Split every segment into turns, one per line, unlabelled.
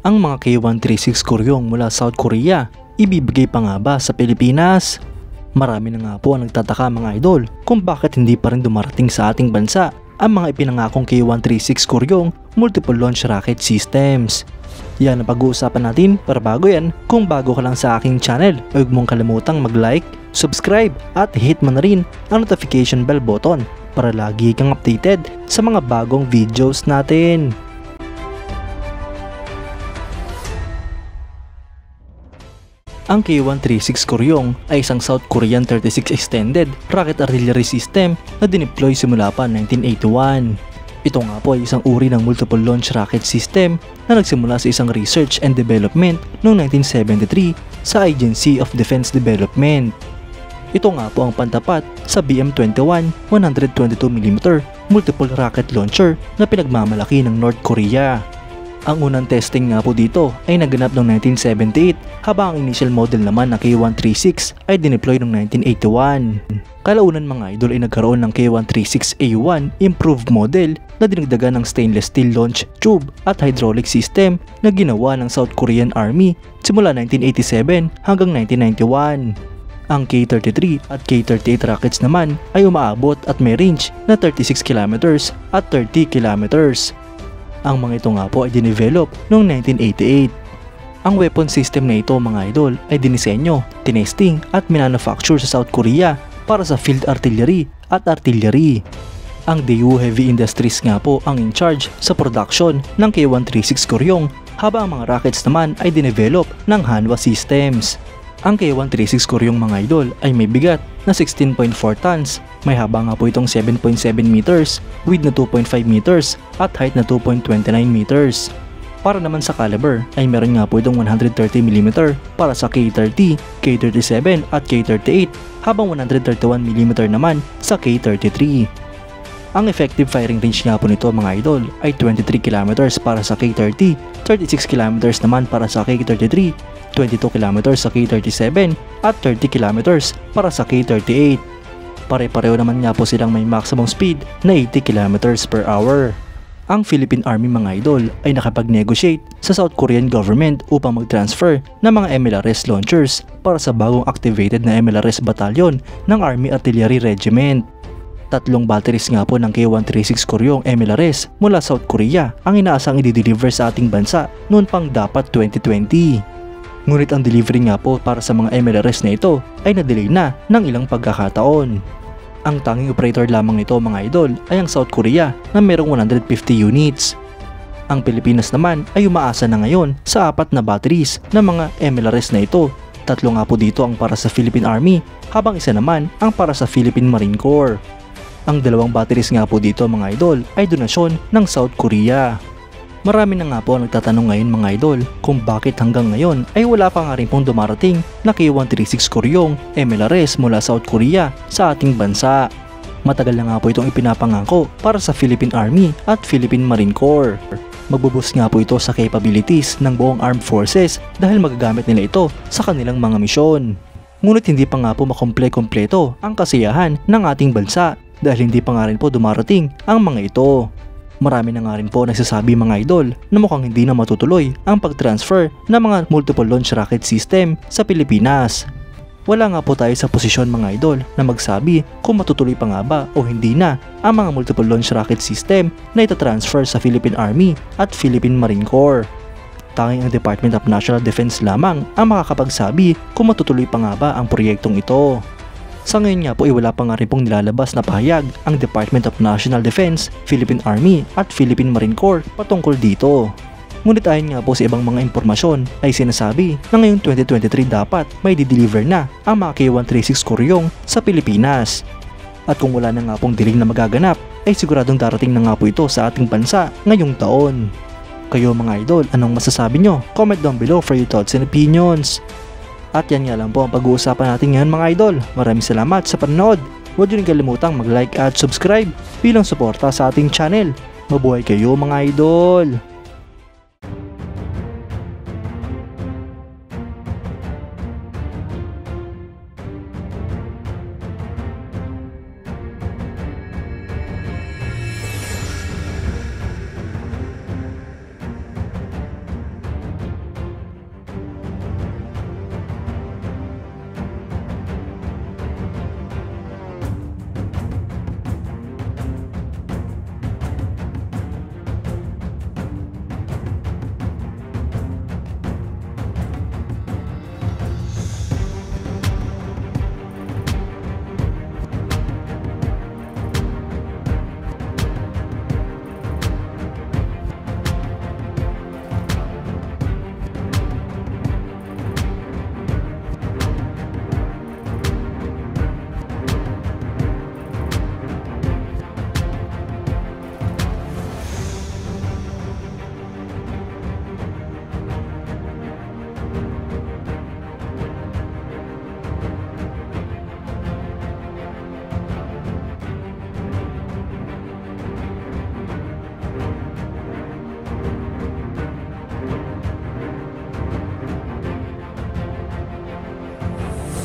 Ang mga K136 Kooryong mula South Korea, ibibigay pa nga ba sa Pilipinas? Marami na nga po ang nagtataka mga idol kung bakit hindi pa rin dumarating sa ating bansa ang mga ipinangakong K136 Kooryong multiple launch rocket systems. Yan ang pag-uusapan natin, para bago yan, kung bago ka lang sa aking channel, huwag mong kalimutang mag-like, subscribe at hit mo na rin ang notification bell button para lagi kang updated sa mga bagong videos natin. Ang K136 Kooryong ay isang South Korean 36 extended rocket artillery system na dineploy simula pa 1981. Ito nga po ay isang uri ng multiple launch rocket system na nagsimula sa isang research and development noong 1973 sa Agency of Defense Development. Ito nga po ang pantapat sa BM-21 122mm multiple rocket launcher na pinagmamalaki ng North Korea. Ang unang testing nga po dito ay naganap noong 1978 habang ang initial model naman ng K136 ay dineploy noong 1981. Kalaunan mga idol ay nagkaroon ng K136A1 improved model na dinagdagan ng stainless steel launch tube at hydraulic system na ginawa ng South Korean Army simula 1987 hanggang 1991. Ang K33 at K38 rockets naman ay umaabot at may range na 36 km at 30 km. Ang mga ito nga po ay dinevelop noong 1988. Ang weapon system na ito mga idol ay dinisenyo, tinesting at minanufacture sa South Korea para sa field artillery at artillery. Ang Daewoo Heavy Industries nga po ang in charge sa production ng K136 Kooryong habang ang mga rockets naman ay dinevelop ng Hanwha Systems. Ang K136 Kooryong mga idol ay may bigat na 16.4 tons, may haba nga po itong 7.7 meters, width na 2.5 meters at height na 2.29 meters. Para naman sa caliber ay meron nga po itong 130mm para sa K30, K37 at K38 habang 131mm naman sa K33. Ang effective firing range nga po nito mga idol ay 23 km para sa K30, 36 km naman para sa K33, 22 km sa K37 at 30 km para sa K38. Pare-pareho naman nga po silang may maximum speed na 80 km per hour. Ang Philippine Army mga idol ay nakapag-negotiate sa South Korean government upang mag-transfer ng mga MLRS launchers para sa bagong activated na MLRS batalyon ng Army Artillery Regiment. 3 batteries nga po ng K136 Kooryong MLRS mula South Korea ang inaasang i-deliver sa ating bansa noon pang dapat 2020. Ngunit ang delivery nga po para sa mga MLRS na ito ay na-delay na ng ilang pagkakataon. Ang tanging operator lamang nito mga idol ay ang South Korea na merong 150 units. Ang Pilipinas naman ay umaasa na ngayon sa 4 na batteries ng mga MLRS na ito. 3 nga po dito ang para sa Philippine Army habang isa naman ang para sa Philippine Marine Corps. Ang 2 batteries nga po dito mga idol ay donasyon ng South Korea. Marami na nga po ang nagtatanong ngayon mga idol kung bakit hanggang ngayon ay wala pa nga rin pong dumarating na K136 Kooryong MLRS mula South Korea sa ating bansa. Matagal na nga po itong ipinapangako para sa Philippine Army at Philippine Marine Corps. Magbuboost nga po ito sa capabilities ng buong armed forces dahil magagamit nila ito sa kanilang mga misyon. Ngunit hindi pa nga po makomple-kompleto ang kasiyahan ng ating bansa dahil hindi pa nga rin po dumarating ang mga ito. Marami na nga rin po nagsasabi mga idol na mukhang hindi na matutuloy ang pag-transfer ng mga multiple launch rocket system sa Pilipinas. Wala nga po tayo sa posisyon mga idol na magsabi kung matutuloy pa nga ba o hindi na ang mga multiple launch rocket system na itatransfer sa Philippine Army at Philippine Marine Corps. Tanging ang Department of National Defense lamang ang makakapagsabi kung matutuloy pa nga ba ang proyektong ito. Sa ngayon nga po ay wala pa nga rin pong nilalabas na pahayag ang Department of National Defense, Philippine Army at Philippine Marine Corps patungkol dito. Ngunit ayon nga po sa ibang mga impormasyon ay sinasabi na ngayong 2023 dapat may di-deliver na ang mga K136 Kooryong sa Pilipinas. At kung wala na nga pong diling na magaganap ay siguradong darating na nga po ito sa ating bansa ngayong taon. Kayo mga idol, anong masasabi nyo? Comment down below for your thoughts and opinions. At yan nga lang po ang pag-uusapan natin ngayon mga idol. Maraming salamat sa panonood. Huwag nyo rin kalimutang mag-like at subscribe bilang suporta sa ating channel. Mabuhay kayo mga idol!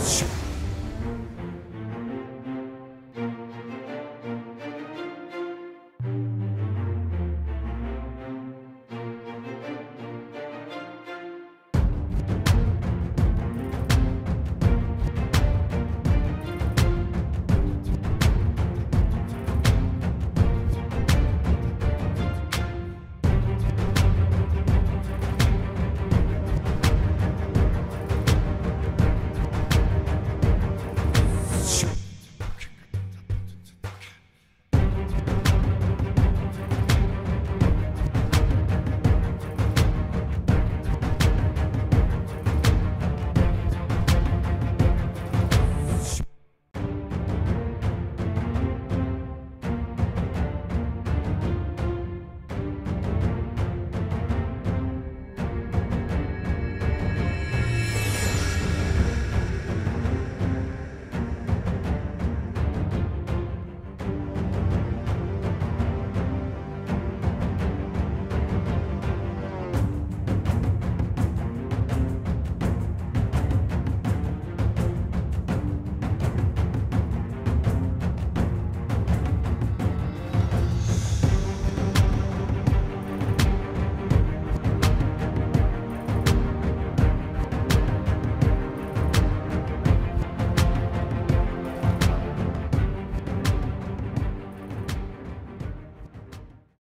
Philippines.